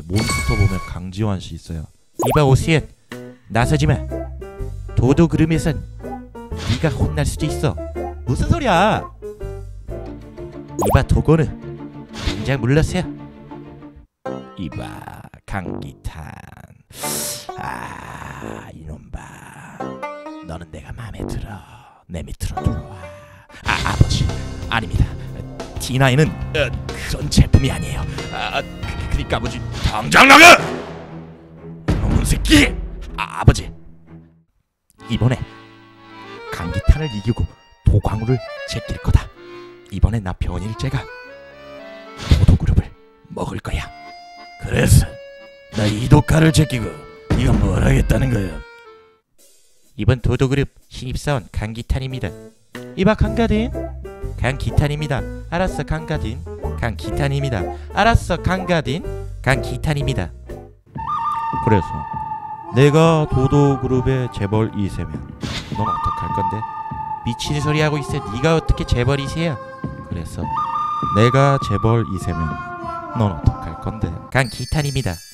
몬스터 보면 강지환 씨 있어요. 이봐 오시옕, 나서지마. 도도 그름에선 네가 혼날 수도 있어. 무슨 소리야? 이봐 도고는 당장 물러세요. 이봐 강기탄. 아 이놈 봐. 너는 내가 마음에 들어. 내 밑으로 들어와. 아버지 아닙니다. D9은 그런 제품이 아니에요. 그러니까 아버지 당장 나가! 이놈의 새끼! 아버지 이번에 강기탄을 이기고 도광우를 제낄 거다. 이번에 나 변일제가 도도그룹을 먹을 거야. 그래서 나 이도카를 제끼고 네가 뭘 하겠다는 거야? 이번 도도그룹 신입사원 강기탄입니다. 이봐 강가딘. 강기탄입니다. 알았어 강가딘. 강기탄입니다. 알았어 강가딘. 강기탄입니다. 그래서 내가 도도그룹의 재벌 2세면 넌 어떡할 건데? 미친 소리 하고 있어. 네가 어떻게 재벌 2세야? 그래서 내가 재벌 2세면 넌 어떡할 건데? 강기탄입니다.